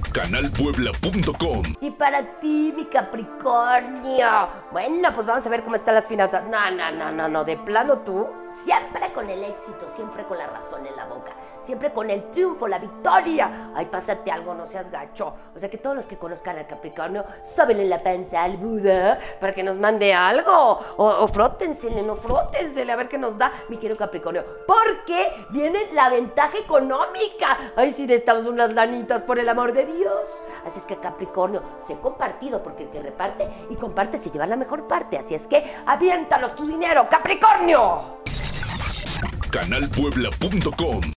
canalpuebla.com. Y para ti, mi Capricornio. Bueno, pues vamos a ver cómo están las finanzas. No, de plano tú. Siempre con el éxito, siempre con la razón en la boca, siempre con el triunfo, la victoria. Ay, pásate algo, no seas gacho. O sea, que todos los que conozcan al Capricornio, sóbenle la panza al Buda para que nos mande algo. O frótensele, no frótensele, a ver qué nos da, mi querido Capricornio. Porque viene la ventaja económica. Ay, sí, necesitamos unas lanitas, por el amor de Dios. Así es que, Capricornio, sé compartido, porque el que reparte y comparte se lleva la mejor parte. Así es que, aviéntalos tu dinero, Capricornio. canalpuebla.com